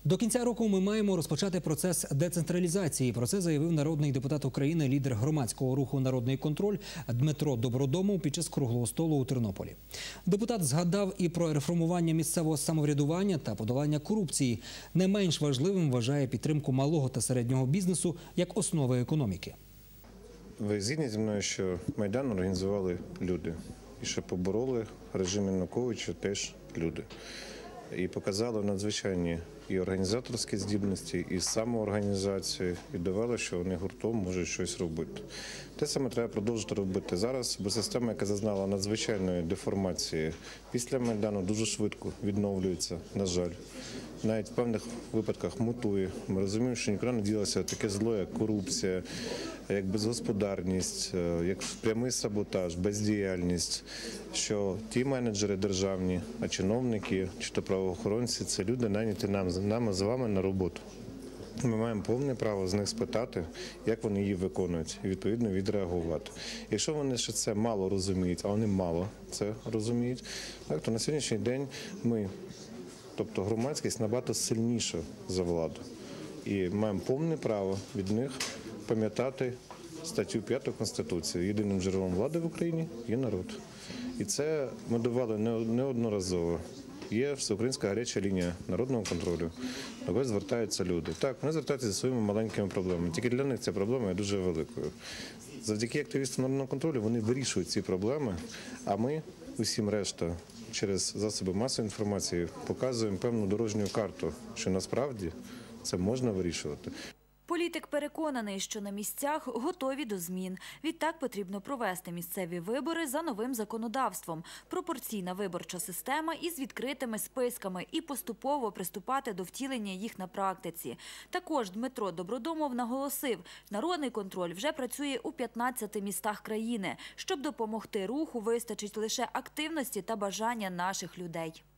До кінця року ми маємо розпочати процес децентралізації. Про це заявив народний депутат України, лідер громадського руху «Народний контроль» Дмитро Добродомов під час круглого столу у Тернополі. Депутат згадав і про реформування місцевого самоврядування та подолання корупції. Не менш важливим вважає підтримку малого та середнього бізнесу як основи економіки. Ви згідні зі мною, що Майдан організували люди. І що побороли режим Януковича теж люди. І показали надзвичайні і організаторські здібності, і самоорганізацію, і довели, що вони гуртом можуть щось робити. Те саме треба продовжувати робити зараз, бо система, яка зазнала надзвичайної деформації після Майдану, дуже швидко відновлюється, на жаль. Навіть в певних випадках мутує. Ми розуміємо, що нікуди не ділося таке зло, як корупція, як безгосподарність, як прямий саботаж, бездіяльність, що ті менеджери державні, а чиновники чи то правоохоронці – це люди, наняті нами з вами на роботу. Ми маємо повне право з них спитати, як вони її виконують, і відповідно відреагувати. Якщо вони ще це мало розуміють, а вони мало це розуміють, то на сьогоднішній день ми, тобто громадськість, набагато сильніша за владу. І маємо повне право від них пам'ятати статтю 5 Конституції. Єдиним джерелом влади в Україні є народ. І це ми давали неодноразово. Є всеукраїнська гаряча лінія народного контролю, до якої звертаються люди. Так, вони звертаються зі своїми маленькими проблемами. Тільки для них ця проблема є дуже великою. Завдяки активістам народного контролю вони вирішують ці проблеми, а ми, усім решта, через засоби масової інформації показуємо певну дорожню карту, що насправді це можна вирішувати. Політик переконаний, що на місцях готові до змін. Відтак потрібно провести місцеві вибори за новим законодавством. Пропорційна виборча система із відкритими списками і поступово приступати до втілення їх на практиці. Також Дмитро Добродомов наголосив, народний контроль вже працює у 15 містах країни. Щоб допомогти руху, вистачить лише активності та бажання наших людей.